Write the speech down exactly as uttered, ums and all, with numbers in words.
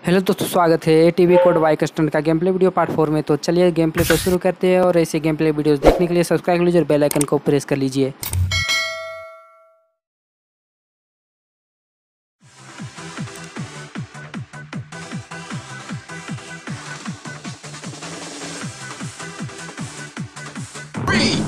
Hello दोस्तों, स्वागत है टीवी कोड वाई कस्टम का game play video part four में। तो चलिए गेम प्ले को शुरू करते हैं और ऐसे गेम प्ले वीडियोस देखने के लिए सब्सक्राइब कर लीजिए और बेल आइकन को प्रेस कर लीजिए। Three,